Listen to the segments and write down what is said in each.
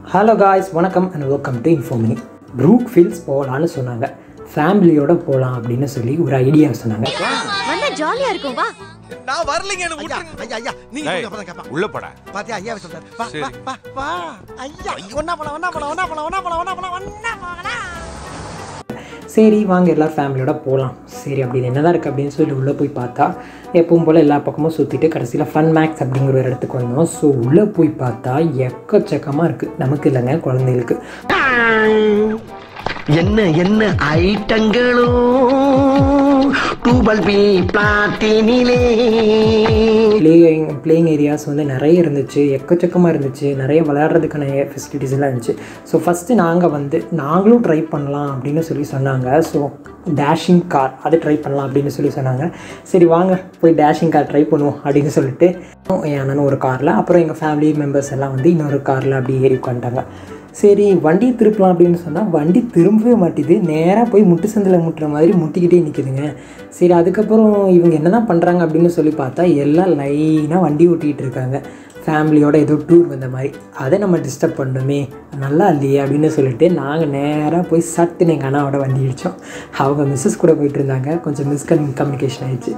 Hello guys, வணக்கம் and welcome to Infomini. Brookefields போகலான்னு சொன்னாங்க. ஃபேமிலியோட போகலாம் அப்படின்னு சொல்லி ஒரு ஐடியா சொன்னாங்க. ஜாலியா இருக்கும் வா. நான் வரலங்க, எனக்கு விட்டுருங்க. ஐயா நீங்க அப்பதான் கேப்பா. உள்ள போடா. பாத்தியா ஐயா சொல்றாரு. வா வா வா. ஐயா ஒண்ணா போலாம். சரி வாங்க எல்லோரும் ஃபேமிலியோட போகலாம். சரி அப்படின்னு என்னதான் இருக்குது அப்படின்னு சொல்லி உள்ளே போய் பார்த்தா எப்பவும் போல் எல்லா பக்கமும் சுற்றிட்டு கடைசியில் ஃபன் மேக்ஸ் அப்படிங்கிற ஒரு இடத்துக்கு வந்தோம். ஸோ உள்ளே போய் பார்த்தா எக்கச்சக்கமாக இருக்குது. நமக்கு இல்லைங்க, குழந்தைகளுக்கு. என்ன என்ன ஐட்டங்களோ டூபல் பி பிளாட்டினிலே பிளேயிங் ஏரியாஸ் வந்து நிறைய இருந்துச்சு, எக்கச்சக்கமாக இருந்துச்சு, நிறைய விளையாடுறதுக்கான ஃபெசிலிட்டிஸ் எல்லாம் இருந்துச்சு. ஸோ ஃபஸ்ட்டு நாங்களும் ட்ரை பண்ணலாம் அப்படின்னு சொல்லி சொன்னாங்க. ஸோ டேஷிங் கார் அது ட்ரை பண்ணலாம் அப்படின்னு சொல்லி சொன்னாங்க. சரி வாங்க போய் டேஷிங் கார் ட்ரை பண்ணுவோம் அப்படின்னு சொல்லிட்டு என் அண்ணன் ஒரு காரில், அப்புறம் எங்கள் ஃபேமிலி மெம்பர்ஸ் எல்லாம் வந்து இன்னொரு காரில் அப்படி ஏறி உட்காந்துட்டாங்க. சரி வண்டி திருப்பலாம் அப்படின்னு சொன்னால் வண்டி திரும்பவே மாட்டேது. நேராக போய் முட்டு சந்தில் முட்டுற மாதிரி முட்டிக்கிட்டே நிற்கிதுங்க. சரி அதுக்கப்புறம் இவங்க என்ன தான் பண்ணுறாங்க அப்படின்னு சொல்லி பார்த்தா எல்லாம் லைனாக வண்டி ஓட்டிகிட்டு இருக்காங்க. ஃபேமிலியோட ஏதோ டூர் வந்த மாதிரி. அதை நம்ம டிஸ்டர்ப் பண்ணணுமே, நல்லா இல்லையே அப்படின்னு சொல்லிட்டு நாங்கள் நேராக போய் சட்டுன்னு எங்கள் அண்ணாவோட வண்டி அடித்தோம். அவங்க மிஸ்ஸஸ் கூட போயிட்டு இருந்தாங்க. கொஞ்சம் கம்யூனிகேஷன் ஆகிடுச்சு.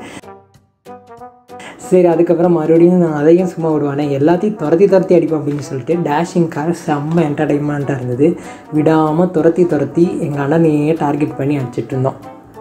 சரி அதுக்கப்புறம் மறுபடியும் நான் அதையும் சும்மா விடுவானே, எல்லாத்தையும் துரத்தி அடிப்போம் அப்படின்னு சொல்லிட்டு டேஷிங் கார் செம்ம என்டர்டைன்மெண்ட்டாக இருந்தது. விடாமல் துரத்தி எங்கள் அண்ணனையே டார்கெட் பண்ணி அடிச்சிட்டு இருந்தோம்.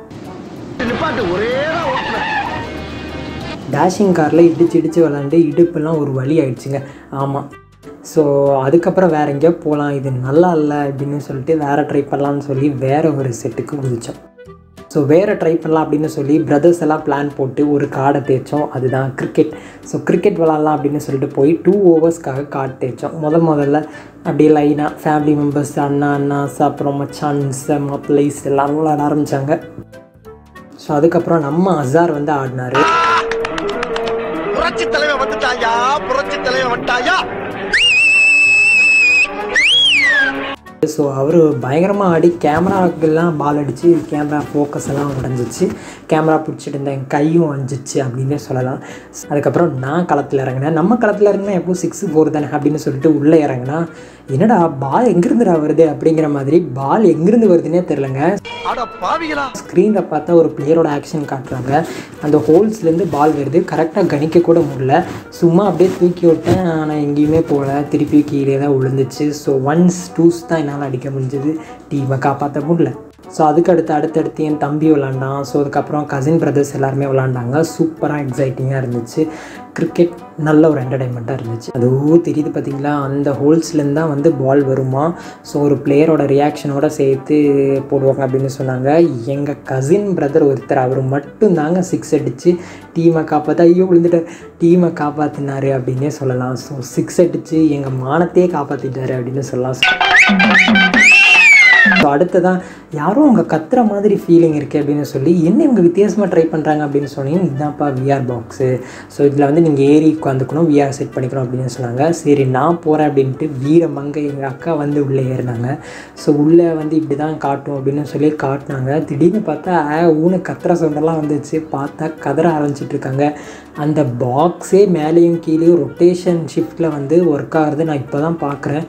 டேஷிங் காரில் இடிச்சு விளாண்டு இடுப்பெல்லாம் ஒரு வலி ஆயிடுச்சுங்க. ஆமாம். ஸோ அதுக்கப்புறம் வேறு எங்கேயோ போகலாம், இது நல்லா இல்லை அப்படின்னு சொல்லிட்டு வேறு ட்ரை பண்ணலான்னு சொல்லி வேறு ஒரு செட்டுக்கு குதித்தோம். ஸோ வேறு ட்ரை பண்ணலாம் அப்படின்னு சொல்லி பிரதர்ஸ் எல்லாம் பிளான் போட்டு ஒரு கார்டை தேய்ச்சோம். அதுதான் கிரிக்கெட். ஸோ கிரிக்கெட் விளாட்லாம் அப்படின்னு சொல்லிட்டு போய் 2 ஓவர்ஸ்க்காக கார்டு தேய்ச்சோம். முதல்ல அப்படியே லைனாக ஃபேமிலி மெம்பர்ஸ், அண்ணாஸ், அப்புறம் மச்சான்ஸ், மாப்பிள்ளைஸ் எல்லாரும் விளாட ஆரம்பித்தாங்க. ஸோ அதுக்கப்புறம் நம்ம அசார் வந்து ஆடினார். புரட்சி தலைவர் வந்துட்டாயா. ஸோ அவர் பயங்கரமாக ஆடி கேமராக்கெல்லாம் பால் அடித்து கேமரா ஃபோக்கஸ் எல்லாம் உடஞ்சிச்சு. கேமரா பிடிச்சிட்டு இருந்தேன், என் கையும் அஞ்சிச்சு அப்படின்னே சொல்லலாம். அதுக்கப்புறம் நான் களத்தில் இறங்கினேன். நம்ம களத்தில் இறங்கினா எப்போ 6-4 தானே அப்படின்னு சொல்லிட்டு உள்ளே இறங்கினா என்னடா பால் எங்கேருந்துடா வருது அப்படிங்கிற மாதிரி, பால் எங்கேருந்து வருதுன்னே தெரிலங்க. ஸ்க்ரீனில் பார்த்தா ஒரு பிளேயரோட ஆக்ஷன் காட்டுறாங்க. அந்த ஹோல்ஸ்லேருந்து பால் வருது, கரெக்டாக கணிக்க கூட முடியல. சும்மா அப்படியே தூக்கி விட்டேன், ஆனால் எங்கேயுமே போகல, திருப்பி கீழே தான் விழுந்துச்சு. ஸோ 1s 2s தான் என்னால் அடிக்க முடிஞ்சது, டீமை காப்பாற்ற முடியல. ஸோ அடுத்தடுத்து என் தம்பி விளாண்டான். ஸோ அதுக்கப்புறம் கசின் பிரதர்ஸ் எல்லாருமே விளாண்டாங்க. சூப்பராக எக்ஸைட்டிங்காக இருந்துச்சு. கிரிக்கெட் நல்ல ஒரு என்டர்டைன்மெண்ட்டாக இருந்துச்சு. அதுவும் தெரியுது பார்த்தீங்களா, அந்த ஹோல்ஸ்லேருந்து தான் வந்து பால் வருமா. ஸோ ஒரு பிளேயரோட ரியாக்ஷனோட சேர்த்து போடுவாங்க அப்படின்னு சொன்னாங்க. எங்கள் கசின் பிரதர் ஒருத்தர், அவர் மட்டும்தாங்க 6 அடித்து டீமை டீமை காப்பாற்றினார் அப்படின்னே சொல்லலாம். ஸோ 6 அடித்து எங்கள் மானத்தையே காப்பாற்றிட்டாரு அப்படின்னு சொல்லலாம். ஸோ அடுத்ததான் யாரும் அவங்க கத்துற மாதிரி ஃபீலிங் இருக்குது அப்படின்னு சொல்லி என்ன இவங்க வித்தியாசமாக ட்ரை பண்ணுறாங்க அப்படின்னு சொன்னீங்க. இதுதான்ப்பா விஆர் பாக்ஸு. ஸோ இதில் வந்து நீங்கள் ஏறி உட்காந்துக்கணும், விஆர் செட் பண்ணிக்கணும் அப்படின்னு சொன்னாங்க. சரி நான் போகிறேன் அப்படின்ட்டு வீரமங்கை எங்கள் அக்கா வந்து உள்ளே ஏறினாங்க. ஸோ உள்ளே வந்து இப்படி தான் காட்டும் அப்படின்னு சொல்லி காட்டினாங்க. திடீர்னு பார்த்தா ஊனு கத்துற சொன்னெல்லாம் வந்துச்சு. பார்த்தா கதற ஆரம்பிச்சிட்ருக்காங்க. அந்த பாக்ஸே மேலேயும் கீழேயும் ரொட்டேஷன் ஷிஃப்ட்டில் வந்து ஒர்க் ஆகுறது நான் இப்போ தான் பார்க்குறேன்.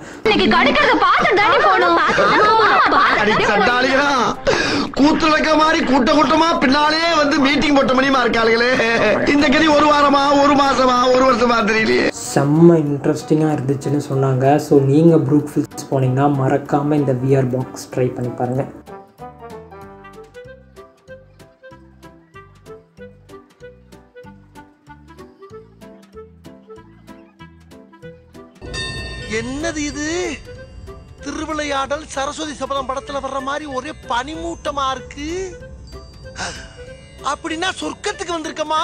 கூத்துலக்க மாதிரி கூட்டமா பின்னாலே வந்து மீட்டிங் போட்ட மணிமா இருக்காளுங்களே. இந்த கதி 1 வாரமா 1 மாசமா 1 வருஷமா தெரியலையே. செம்ம இன்ட்ரெஸ்டிங்காக இருந்துச்சுன்னு சொன்னாங்க. ஸோ நீங்கள் ப்ரூக்ஃபீல்ட்ஸ் போனீங்கன்னா மறக்காமல் இந்த விஆர் பாக்ஸ் ட்ரை பண்ணி பாருங்கள். என்னது இது? திருவிளையாடல் சரஸ்வதி சபதம் படத்துல வர்ற மாதிரி ஒரே பனிமூட்டமா இருக்கு. அப்படின்னா சொர்க்கத்துக்கு வந்திருக்கமா?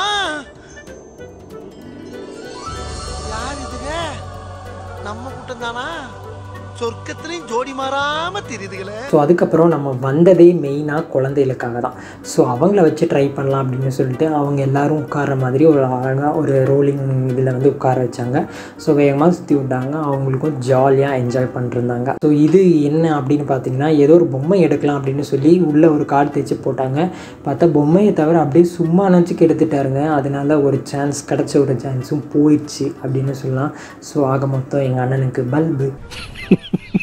யார் இதுங்க? நம்ம கூட்டம் தானா? சொர்க்கத்திலையும் ஜோடி மாறாம தெரியுதுங்களே. ஸோ அதுக்கப்புறம் நம்ம வந்ததே மெயினாக குழந்தைகளுக்காக தான். ஸோ அவங்கள வச்சு ட்ரை பண்ணலாம் அப்படின்னு சொல்லிட்டு அவங்க எல்லோரும் உட்கார்ற மாதிரி ஒரு அழகாக ஒரு ரோலிங் இதில் வந்து உட்கார வச்சாங்க. ஸோ வேகமாக சுற்றி விட்டாங்க. அவங்களுக்கும் ஜாலியாக என்ஜாய் பண்ணிருந்தாங்க. ஸோ இது என்ன அப்படின்னு பார்த்தீங்கன்னா, ஏதோ ஒரு பொம்மை எடுக்கலாம் அப்படின்னு சொல்லி உள்ளே ஒரு கார்டு தைச்சு போட்டாங்க. பார்த்தா பொம்மையை தவிர அப்படியே சும்மா நினச்சி கெடுத்துட்டாருங்க. அதனால ஒரு சான்ஸ் கிடச்ச ஒரு சான்ஸும் போயிடுச்சு அப்படின்னு சொல்லலாம். ஸோ ஆக மொத்தம் எங்கள் அண்ணனுக்கு பல்பு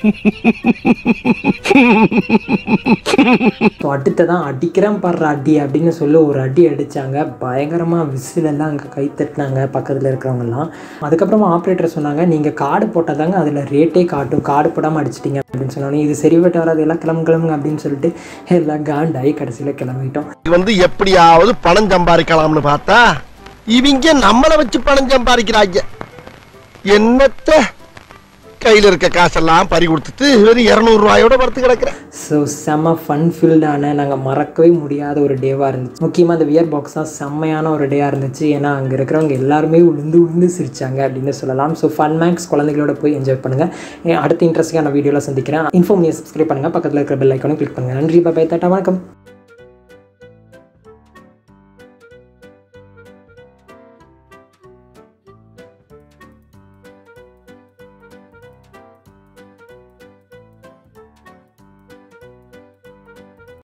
ஸோ அடுத்ததான் அடிக்கிறேன் படுற அடி அப்படின்னு சொல்லி ஒரு அடி அடித்தாங்க. பயங்கரமாக விசிலெல்லாம் அங்கே கை தட்டினாங்க பக்கத்தில் இருக்கிறவங்கலாம். அதுக்கப்புறமா ஆப்ரேட்டர் சொன்னாங்க, நீங்கள் கார்டு போட்டால் தாங்க அதில் ரேட்டே காட்டும், கார்டு போடாமல் அடிச்சிட்டிங்க அப்படின்னு சொன்னாங்க. இது சரி விட்டு வராது, எல்லாம் கிளம்புங்க அப்படின்னு சொல்லிட்டு எல்லாம் காண்டாகி கடைசியில் கிளம்பிட்டோம். வந்து எப்படியாவது பணம் சம்பாதிக்கலாம்னு பார்த்தா இவங்க நம்மளை வச்சு பணம் சம்பாதிக்கிறாங்க. என்னத்த கையில் இருக்க காசெல்லாம் பறி கொடுத்துட்டு வெறும் 200 ரூபாயோட படுத்து கிடக்குறேன். ஸோ செம்ம ஃபன் ஃபீல்டான நாங்கள் மறக்கவே முடியாத ஒரு டேவாக இருந்துச்சு. முக்கியமாக அந்த வியர் பாக்ஸ் தான் செம்மையான ஒரு டேவாக இருந்துச்சு. ஏன்னா அங்கே இருக்கிறவங்க எல்லாருமே உளுந்து சிரிச்சாங்க அப்படின்னு சொல்லலாம். ஸோ ஃபன் மேக்ஸ் குழந்தைகளோட போய் என்ஜாய் பண்ணுங்கள். அடுத்த இன்ட்ரெஸ்டிங்கான வீடியோவில் சந்திக்கிறேன். இன்ஃபார்ம் சப்ஸ்கிரைப் பண்ணுங்கள், பக்கத்தில் இருக்கிற பெல் ஐக்கானும் கிளிக் பண்ணுங்கள். நன்றி, பாய், டாடா, வணக்கம்.